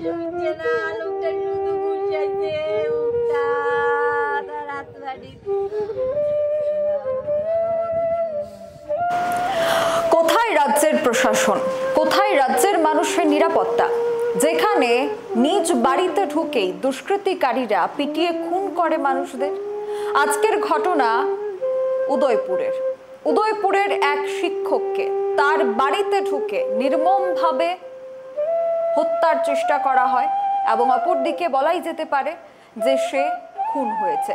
শুনছে না, লোকটা শুধু ঘুরছে মুখটা তার হাত বাড়ি। কোথায় রাজ্যের প্রশাসন, কোথায় রাজ্যের মানুষের নিরাপত্তা, যেখানে নিজ বাড়িতে ঢুকেই দুষ্কৃতিকারীরা পিটিয়ে খুন করে মানুষদের? আজকের ঘটনা উদয়পুরের এক শিক্ষককে তার বাড়িতে ঢুকে নির্মমভাবে হত্যার চেষ্টা করা হয় এবং অপরদিকে বলাই যেতে পারে যে সে খুন হয়েছে।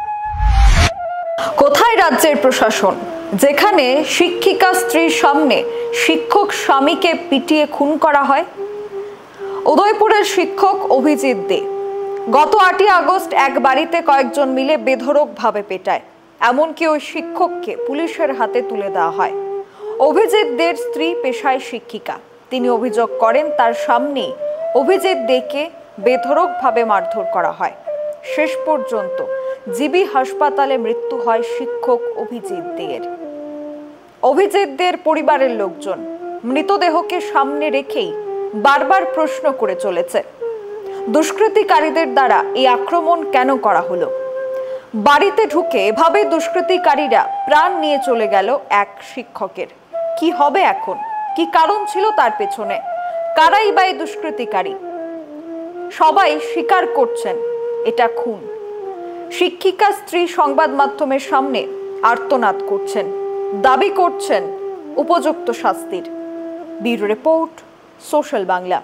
কোথায় রাজ্যের প্রশাসন, যেখানে শিক্ষিকা স্ত্রীর সামনে শিক্ষক স্বামীকে পিটিয়ে খুন করা হয়? উদয়পুরের শিক্ষক অভিজিৎ দে গত 8ই আগস্ট এক বাড়িতে কয়েকজন মিলে বেধড়কভাবে পেটায়, এমনকি ওই শিক্ষককে পুলিশের হাতে তুলে দেওয়া হয়। অভিজিৎ দের স্ত্রী পেশায় শিক্ষিকা, তিনি অভিযোগ করেন তার সামনেই অভিজিৎ দেকে বেধড়কভাবে মারধর করা হয়। শেষ পর্যন্ত জিবি হাসপাতালে মৃত্যু হয় শিক্ষক অভিজিৎ দের। অভিজিৎ দের পরিবারের লোকজন মৃতদেহকে সামনে রেখেই বারবার প্রশ্ন করে চলেছে, দুষ্কৃতিকারীদের দ্বারা এই আক্রমণ কেন করা হলো? বাড়িতে ঢুকে এভাবে দুষ্কৃতিকারীরা প্রাণ নিয়ে চলে গেল এক শিক্ষকের। কি হবে এখন? কি কারণ ছিল তার পেছনে? কারাই বা এই দুষ্কৃতিকারী? সবাই স্বীকার করছেন এটা খুন। শিক্ষিকা স্ত্রী সংবাদ মাধ্যমের সামনে আর্তনাদ করছেন, দাবি করছেন উপযুক্ত শাস্তির। Bureau report, social Bangla.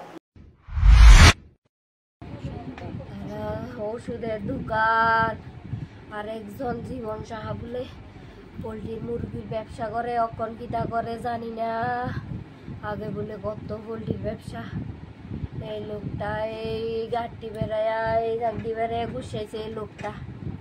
ওষুধের দোকান আর একজন জীবন সাহা বলে পোলট্রির মুরগির ব্যবসা করে, অকনকিতা করে জানি না। আগে বলে কত পোলট্রির ব্যবসা। এই লোকটা এই গাড়ি বেড়ায় এই গাড়ি বেড়ায় ঘুষাইছে এই লোকটা,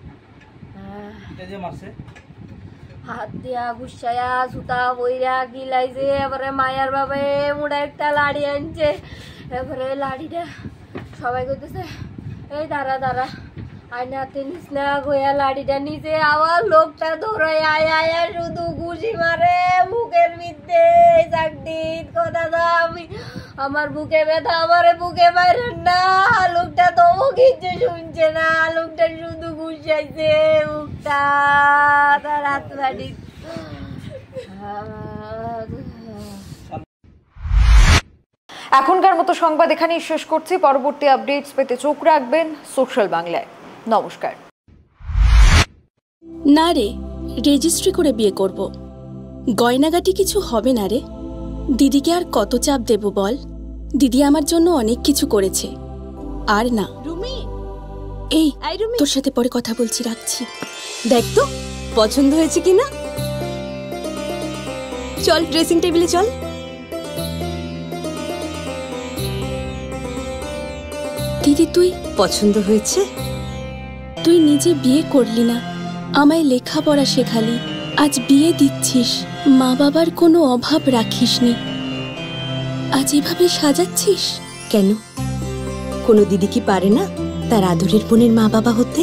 হাত দিয়া ঘুষাইয়া জুতা বইরা গিলাইছে। এবারে মায়ার বাবা মুড়া একটা লাড়ি আনছে, এবারে লাড়িটা সবাই করতেছে এই দাঁড়া দাঁড়া আয়নাতে নিস না গোয়া লাড়িটা নিচে। আবার লোকটা দৌড়ায় আয়া শুধু ঘুষি মারে বুকের মধ্যে। কথা দাও আমি আমার বুকে ব্যথা, আমার বুকে বাইরেন না। লোকটা তো কিছু শুনছে না, লোকটা শুধু ঘুষাইছে মুখটা তার হাত বাড়ি। এখনকার মতো সংবাদ এখানেই শেষ করছি। পরবর্তী আপডেটস পেতে চোখ রাখবেন সোশ্যাল বাংলায়। নমস্কার। না রে, রেজিস্ট্রি করে বিয়ে করব। গয়নাগাটি কিছু হবে না রে। দিদিকে আর কত চাপ দেব বল? দিদি আমার জন্য অনেক কিছু করেছে। আর না রুমি, এই তোর সাথে পরে কথা বলছি, রাখছি। দেখ তো পছন্দ হয়েছে কিনা। চল ড্রেসিং টেবিলে চল। দিদি তুই পছন্দ হয়েছে? তুই নিজে বিয়ে করলি না, আমায় লেখাপড়া শেখালি, আজ বিয়ে দিচ্ছিস, মা বাবার কোনো অভাব রাখিসনি, আজ এভাবে সাজাচ্ছিস কেন? কোনো দিদি কি পারে না তার আদরের বোনের মা বাবা হতে?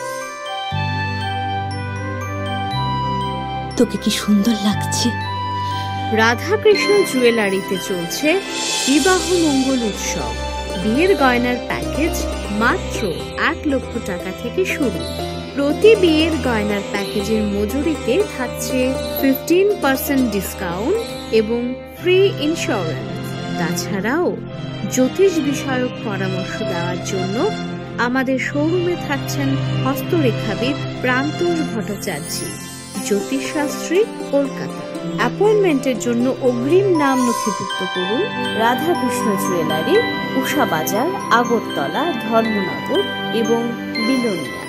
তোকে কি সুন্দর লাগছে। রাধাকৃষ্ণ জুয়েলারিতে চলছে বিবাহ মঙ্গল উৎসব। বিয়ের গয়নার প্যাকেজ মাত্র 1 লক্ষ টাকা থেকে শুরু। প্রতি বিয়ের গয়নার প্যাকেজের মজুরিতে থাকছে 15% ডিসকাউন্ট এবং ফ্রি ইন্স্যুরেন্স। তাছাড়াও জ্যোতিষ বিষয়ক পরামর্শ দেওয়ার জন্য আমাদের শোরুমে থাকছেন হস্তরেখাবিদ প্রান্তোষ ভট্টাচার্য, জ্যোতিষশাস্ত্রী, কলকাতা। অ্যাপয়েন্টমেন্টের জন্য অগ্রিম নাম নথিভুক্ত করুন রাধাকৃষ্ণ জুয়েলারি, উষা বাজার, আগরতলা, ধর্মনগর এবং বিলোনিয়া।